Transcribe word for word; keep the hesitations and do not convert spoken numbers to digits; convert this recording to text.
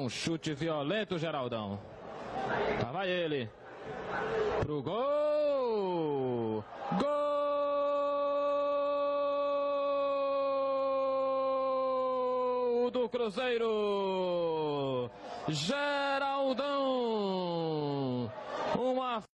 um chute violento, Geraldão. Lá vai ele. Pro gol! Gol do Cruzeiro! Geraldão! Uma